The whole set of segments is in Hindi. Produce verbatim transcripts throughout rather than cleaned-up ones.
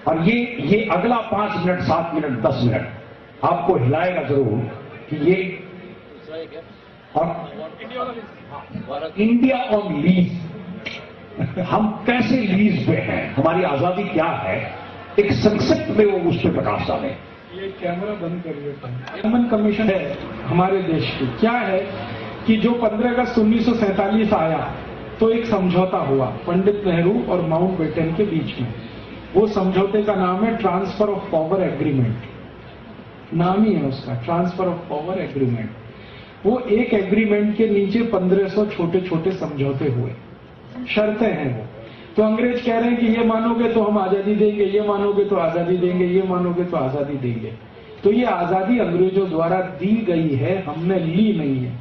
और ये ये अगला पांच मिनट, सात मिनट, दस मिनट आपको हिलाएगा जरूर कि ये और इंडिया ऑन लीज, हम कैसे लीज पे हैं, हमारी आजादी क्या है, एक संक्षिप्त में वो उस पर प्रकाश डालें। ये कैमरा बंद कर देता है। कॉमन कमीशन है हमारे देश की, क्या है कि जो पंद्रह अगस्त उन्नीस सौ सैंतालीस आया तो एक समझौता हुआ पंडित नेहरू और माउंटबेटन के बीच में। वो समझौते का नाम है ट्रांसफर ऑफ पावर एग्रीमेंट, नाम ही है उसका, ट्रांसफर ऑफ पावर एग्रीमेंट। वो एक एग्रीमेंट के नीचे पंद्रह सौ छोटे छोटे समझौते हुए, शर्तें हैं वो। तो अंग्रेज कह रहे हैं कि ये मानोगे तो हम आजादी देंगे, ये मानोगे तो आजादी देंगे, ये मानोगे तो आजादी देंगे। तो ये आजादी अंग्रेजों द्वारा दी गई है, हमने ली नहीं है,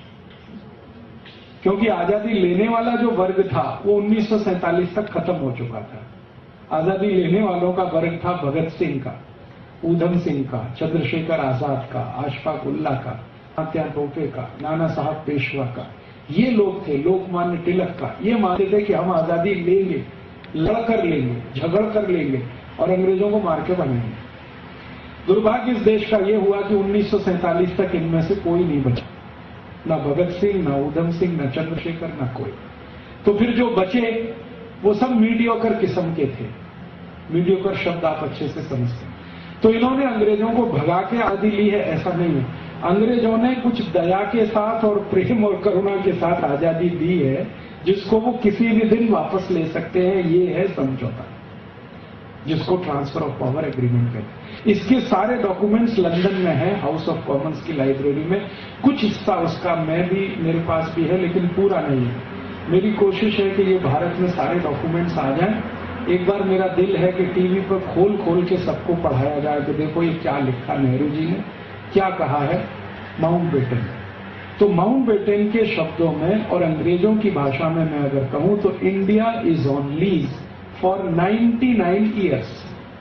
क्योंकि आजादी लेने वाला जो वर्ग था वो उन्नीस सौ सैंतालीस तक खत्म हो चुका था। आजादी लेने वालों का वर्ग था भगत सिंह का, ऊधम सिंह का, चंद्रशेखर आजाद का, अशफाक उल्ला का, तात्या टोपे का, नाना साहब पेशवा का। ये लोग थे, लोकमान्य तिलक का। ये मानते थे कि हम आजादी लेंगे, लड़कर लेंगे, झगड़ कर लेंगे और अंग्रेजों को मार के बनाएंगे। दुर्भाग्य इस देश का ये हुआ कि उन्नीस सौ सैंतालीस तक इनमें से कोई नहीं बचा, ना भगत सिंह, ना ऊधम सिंह, ना चंद्रशेखर, ना कोई। तो फिर जो बचे वो सब मीडियोकर किस्म के थे। मीडियोकर शब्द आप अच्छे से समझते हैं। तो इन्होंने अंग्रेजों को भगा के आजादी ली है, ऐसा नहीं है। अंग्रेजों ने कुछ दया के साथ और प्रेम और करुणा के साथ आजादी दी है, जिसको वो किसी भी दिन वापस ले सकते हैं। ये है समझौता, जिसको ट्रांसफर ऑफ पावर एग्रीमेंट कहते हैं। इसके सारे डॉक्यूमेंट्स लंदन में हैं, हाउस ऑफ कॉमन्स की लाइब्रेरी में। कुछ हिस्सा उसका मैं भी, मेरे पास भी है, लेकिन पूरा नहीं है। मेरी कोशिश है कि ये भारत में सारे डॉक्यूमेंट्स आ जाएं। एक बार मेरा दिल है कि टीवी पर खोल खोल के सबको पढ़ाया जाए कि देखो ये क्या लिखा नेहरू जी ने, क्या कहा है माउंटबेटन। तो माउंटबेटन के शब्दों में और अंग्रेजों की भाषा में मैं अगर कहूं तो India is on lease for ninety nine years.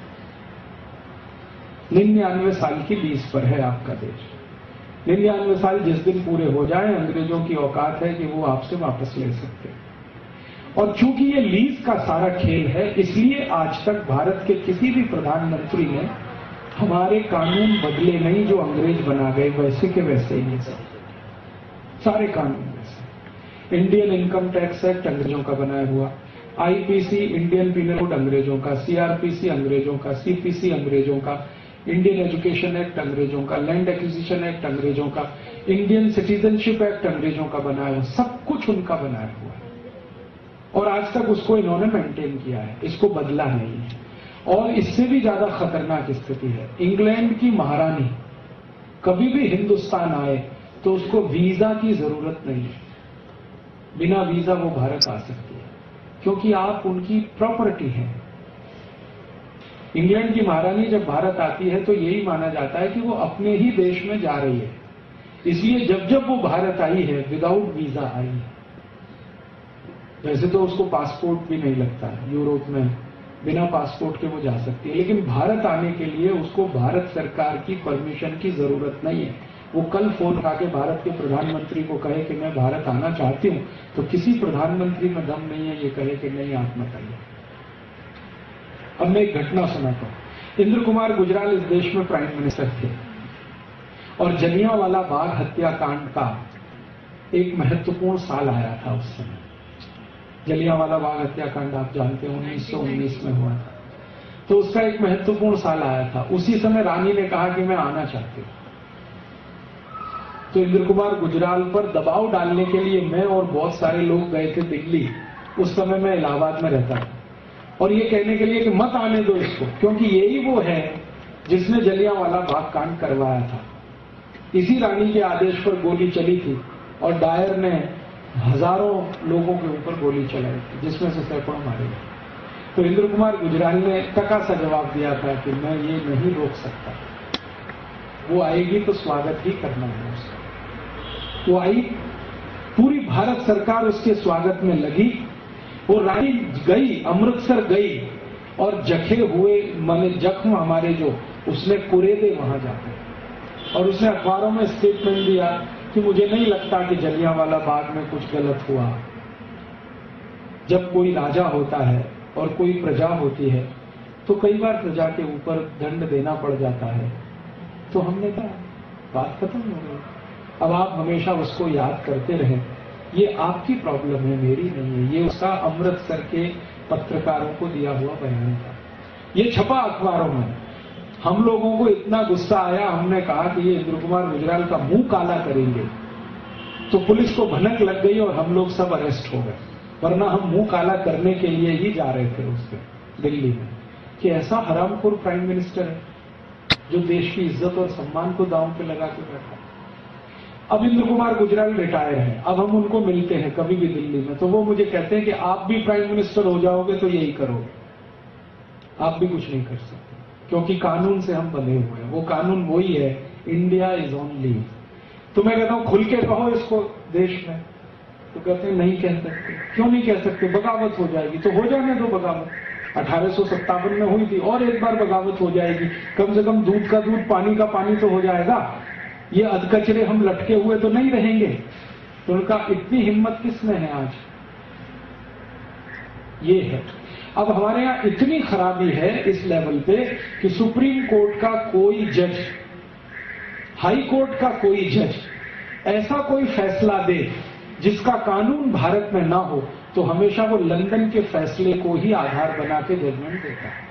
निन्यानवे साल की लीज पर है आपका देश। निन्यानवे साल जिस दिन पूरे हो जाएं, अंग्रेजों की औकात है कि वो आपसे वापस ले सकते हैं। और चूंकि ये लीज का सारा खेल है, इसलिए आज तक भारत के किसी भी प्रधानमंत्री ने हमारे कानून बदले नहीं, जो अंग्रेज बना गए वैसे के वैसे ही हैं। सारे कानून वैसे। इंडियन इनकम टैक्स एक्ट अंग्रेजों का बनाया हुआ, आईपीसी इंडियन पीनल कोड अंग्रेजों का, सीआरपीसी अंग्रेजों का, सीपीसी अंग्रेजों का, इंडियन एजुकेशन एक्ट अंग्रेजों का, लैंड एक्विजिशन एक्ट अंग्रेजों का, इंडियन सिटीजनशिप एक्ट अंग्रेजों का बनाया हुआ, सब कुछ उनका बनाया हुआ है। और आज तक उसको इन्होंने मेंटेन किया है, इसको बदला नहीं है। और इससे भी ज्यादा खतरनाक स्थिति है, इंग्लैंड की महारानी कभी भी हिंदुस्तान आए तो उसको वीजा की जरूरत नहीं है, बिना वीजा वो भारत आ सकती है, क्योंकि आप उनकी प्रॉपर्टी हैं। इंग्लैंड की महारानी जब भारत आती है तो यही माना जाता है कि वो अपने ही देश में जा रही है, इसलिए जब जब वो भारत आई है विदाउट वीजा आई है। वैसे तो उसको पासपोर्ट भी नहीं लगता है, यूरोप में बिना पासपोर्ट के वो जा सकती है, लेकिन भारत आने के लिए उसको भारत सरकार की परमिशन की जरूरत नहीं है। वो कल फोन उठा के भारत के प्रधानमंत्री को कहे कि मैं भारत आना चाहती हूं, तो किसी प्रधानमंत्री में दम नहीं है ये कहे कि नहीं आप मत आइए। अब मैं एक घटना सुनाता हूं। इंद्र कुमार गुजराल इस देश में प्राइम मिनिस्टर थे और जलियांवाला बाग हत्याकांड का एक महत्वपूर्ण साल आया था उस समय। जलियांवाला बाग हत्याकांड आप जानते हो उन्नीस सौ उन्नीस में हुआ था, तो उसका एक महत्वपूर्ण साल आया था। उसी समय रानी ने कहा कि मैं आना चाहती हूं। तो इंद्र कुमार गुजराल पर दबाव डालने के लिए मैं और बहुत सारे लोग गए थे दिल्ली। उस समय मैं इलाहाबाद में रहता था, और ये कहने के लिए कि मत आने दो इसको, क्योंकि यही वो है जिसने जलियांवाला बाग कांड करवाया था। इसी रानी के आदेश पर गोली चली थी और डायर ने हजारों लोगों के ऊपर गोली चलाई थी, जिसमें से सैकड़ों मारे गए। तो इंद्र कुमार गुजराल ने टका सा जवाब दिया था कि मैं ये नहीं रोक सकता, वो आएगी तो स्वागत ही करना है उसका। वो आई, पूरी भारत सरकार उसके स्वागत में लगी। वो रानी गई, अमृतसर गई और जखे हुए माने जख्म हमारे जो उसने कुरेदे वहां जाकर, और उसने अखबारों में स्टेटमेंट दिया कि मुझे नहीं लगता कि जलियांवाला बाग में कुछ गलत हुआ। जब कोई राजा होता है और कोई प्रजा होती है तो तो कई बार प्रजा के ऊपर दंड देना पड़ जाता है। तो हमने कहा बात खत्म हो गई। अब आप हमेशा उसको याद करते रहें, ये आपकी प्रॉब्लम है, मेरी नहीं है। ये उसका अमृतसर के पत्रकारों को दिया हुआ बयान था, ये छपा अखबारों में। हम लोगों को इतना गुस्सा आया, हमने कहा कि ये इंद्र कुमार गुजराल का मुंह काला करेंगे, तो पुलिस को भनक लग गई और हम लोग सब अरेस्ट हो गए। वरना हम मुंह काला करने के लिए ही जा रहे थे उससे दिल्ली में, कि ऐसा हरामखोर प्राइम मिनिस्टर है जो देश की इज्जत और सम्मान को दांव पे लगा के बैठा। अब इंद्र कुमार गुजराल रिटायर हैं, अब हम उनको मिलते हैं कभी भी दिल्ली में, तो वो मुझे कहते हैं कि आप भी प्राइम मिनिस्टर हो जाओगे तो यही करोगे, आप भी कुछ नहीं कर सकते, क्योंकि कानून से हम बंधे हुए हैं। वो कानून वही है, इंडिया इज ऑन लीव। तो मैं कहता हूं खुल के कहो इसको देश में, तो कहते हैं नहीं कह सकते। क्यों नहीं कह सकते? बगावत हो जाएगी। तो हो जाने दो बगावत, अठारह सौ सत्तावन में हुई थी, और एक बार बगावत हो जाएगी, कम से कम दूध का दूध पानी का पानी तो हो जाएगा। ये अधकचरे हम लटके हुए तो नहीं रहेंगे। तो उनका इतनी हिम्मत किसमें है आज? ये है। अब हमारे यहां इतनी खराबी है इस लेवल पे कि सुप्रीम कोर्ट का कोई जज, हाई कोर्ट का कोई जज ऐसा कोई फैसला दे जिसका कानून भारत में ना हो, तो हमेशा वो लंदन के फैसले को ही आधार बना के जजमेंट देता है।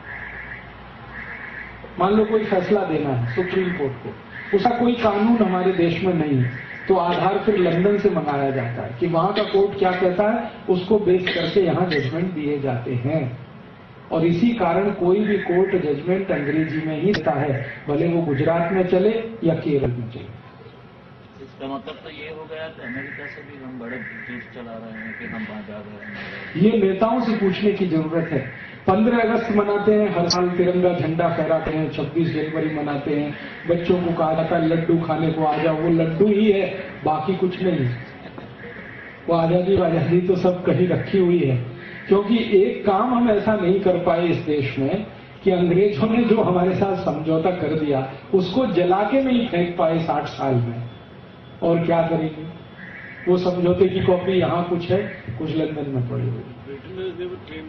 मान लो कोई फैसला देना है सुप्रीम कोर्ट को, उसका कोई कानून हमारे देश में नहीं है, तो आधार फिर लंदन से मंगाया जाता है कि वहां का कोर्ट क्या कहता है, उसको बेस करके यहां जजमेंट दिए जाते हैं। और इसी कारण कोई भी कोर्ट जजमेंट अंग्रेजी में ही देता है, भले वो गुजरात में चले या केरल में चले। इसका मतलब तो ये हो गया कि अमेरिका से भी हम बड़े ब्रिटिश चला रहे हैं कि हम वहां जा रहे हैं। ये नेताओं से पूछने की जरूरत है। पंद्रह अगस्त मनाते हैं, हर साल तिरंगा झंडा फहराते हैं, छब्बीस जनवरी मनाते हैं, बच्चों को कहा जाता है लड्डू खाने को आ जाओ, वो लड्डू ही है, बाकी कुछ नहीं। वो आजादी आजादी तो सब कहीं रखी हुई है, क्योंकि एक काम हम ऐसा नहीं कर पाए इस देश में कि अंग्रेजों ने जो हमारे साथ समझौता कर दिया उसको जला के नहीं फेंक पाए साठ साल में। और क्या करेंगे? वो समझौते की कॉपी यहां कुछ है, कुछ लंदन में पड़ी हुई।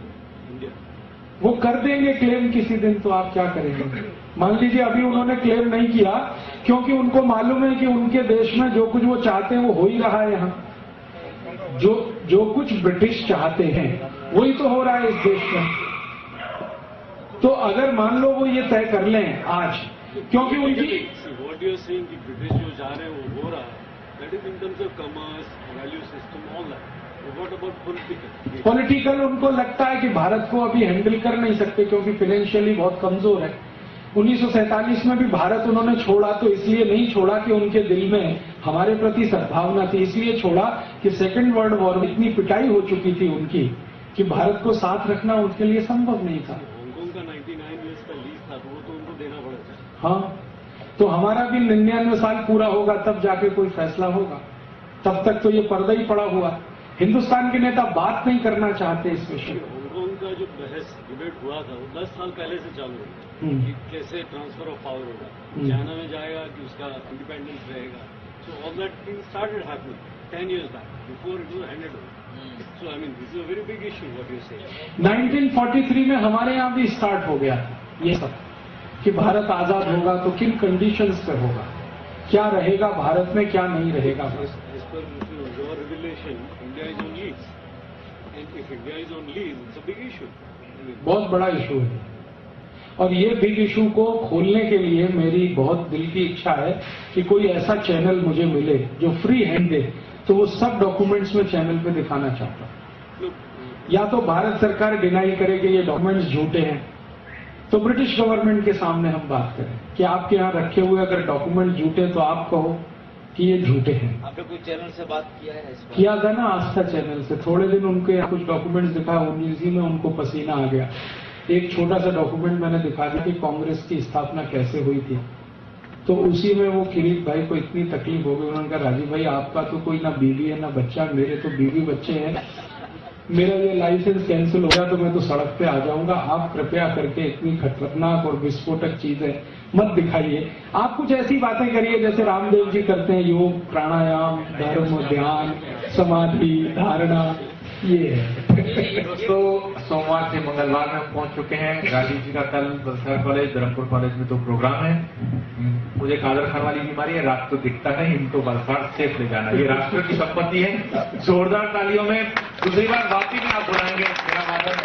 वो कर देंगे क्लेम किसी दिन, तो आप क्या करेंगे? मान लीजिए अभी उन्होंने क्लेम नहीं किया, क्योंकि उनको मालूम है कि उनके देश में जो कुछ वो चाहते हैं वो हो ही रहा है। यहाँ जो जो कुछ ब्रिटिश चाहते हैं वही तो हो रहा है इस देश में। तो अगर मान लो वो ये तय कर लें आज, क्योंकि उनकी व्हाट यू आर सेइंग कि ब्रिटिश जो जा रहे हैं वो हो रहा है, that is in terms of commerce, value system, all that. What about political? Political उनको लगता है कि भारत को अभी हैंडल कर नहीं सकते, क्योंकि फाइनेंशियली बहुत कमजोर है। उन्नीस सौ सैंतालीस में भी भारत उन्होंने छोड़ा तो इसलिए नहीं छोड़ा कि उनके दिल में हमारे प्रति सद्भावना थी, इसलिए छोड़ा कि सेकेंड वर्ल्ड वॉर में इतनी पिटाई हो चुकी थी उनकी कि भारत को साथ रखना उनके लिए संभव नहीं था। हांगकांग का निन्यानवे ईयर्स का लीज था, तो वो तो उनको देना पड़ेगा। हाँ, तो हमारा भी निन्यानवे साल पूरा होगा तब जाके कोई फैसला होगा, तब तक तो ये पर्दा ही पड़ा हुआ। हिंदुस्तान के नेता बात नहीं करना चाहते इस विषय में। हांगकांग का जो बहस डिबेट हुआ था वो दस साल पहले से चालू है कि कैसे ट्रांसफर ऑफ पावर होगा, चाइना में जाएगा कि उसका इंडिपेंडेंस रहेगा। So all that thing started happening ten years back before it was handed over. So I mean this is a very big issue what you say. Nineteen forty three में हमारे यहाँ भी स्टार्ट हो गया था ये सब कि भारत आजाद होगा तो किन कंडीशंस पे होगा, क्या रहेगा भारत में, क्या नहीं रहेगा। As per your revelation, India is on lease, and if India is on lease, it's a big issue. बहुत बड़ा इशू है, और ये बिग इशू को खोलने के लिए मेरी बहुत दिल की इच्छा है कि कोई ऐसा चैनल मुझे मिले जो फ्री हैंड दे, तो वो सब डॉक्यूमेंट्स में चैनल पे दिखाना चाहता हूं। या तो भारत सरकार डिनाई करे कि ये डॉक्यूमेंट्स झूठे हैं, तो ब्रिटिश गवर्नमेंट के सामने हम बात करें कि आपके यहाँ रखे हुए अगर डॉक्यूमेंट झूठे तो आप कहो कि ये झूठे हैं। आपने कोई चैनल से बात किया है? इस किया था ना, आस्था चैनल से। थोड़े दिन उनके यहाँ कुछ डॉक्यूमेंट्स दिखा, उसी में उनको पसीना आ गया। एक छोटा सा डॉक्यूमेंट मैंने दिखा दिया कि कांग्रेस की स्थापना कैसे हुई थी, तो उसी में वो किरीट भाई को इतनी तकलीफ हो गई। उन्होंने कहा राजीव भाई आपका तो कोई ना बीवी है ना बच्चा, मेरे तो बीवी बच्चे हैं, मेरा ये लाइसेंस कैंसिल हो गया तो मैं तो सड़क पे आ जाऊंगा। आप कृपया करके इतनी खतरनाक और विस्फोटक चीजें मत दिखाइए। आप कुछ ऐसी बातें करिए जैसे रामदेव जी करते हैं, योग, प्राणायाम, धर्म, ध्यान, समाधि, धारणा, ये है। दोस्तों, सोमवार से मंगलवार में हम पहुंच चुके हैं। राजीव जी का कल बलसाड़ कॉलेज, धर्मपुर कॉलेज में दो प्रोग्राम है। मुझे कादर खान वाली बीमारी है, रात को दिखता नहीं, इनको बलसाड़ सेफ ले जाना, ये राष्ट्र की संपत्ति है। जोरदार तालियों में दूसरी बार वापसी में आप बुलाएंगे मेरा वादा।